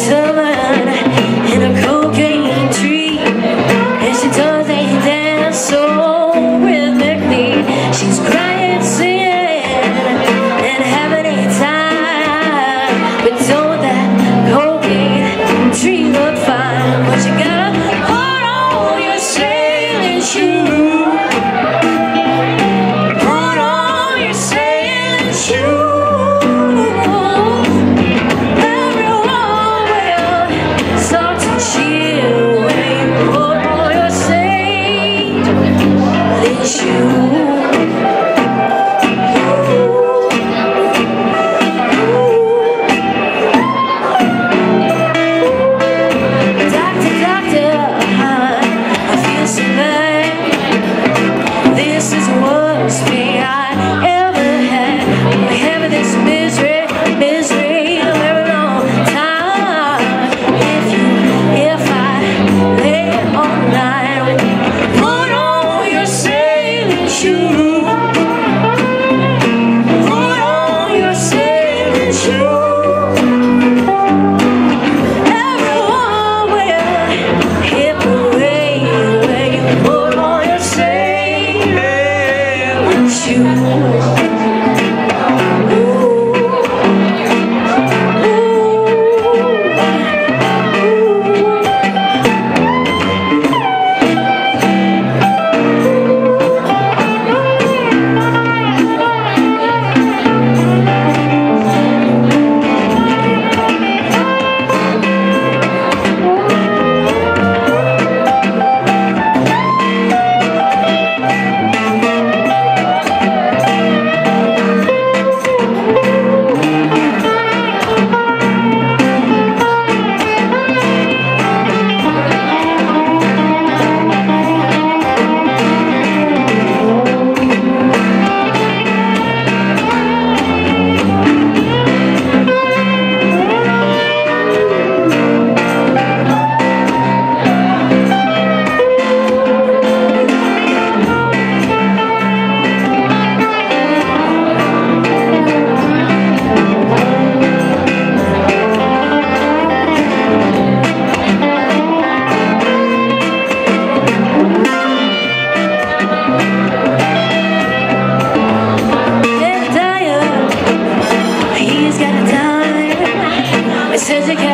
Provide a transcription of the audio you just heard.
tumbling in a cocaine tree, and she does a dance so rhythmically. She's crying, singing, and having a time. But don't that cocaine tree look fine? But you gotta put on your sailing shoes. Put on your sailing shoes. Says you can't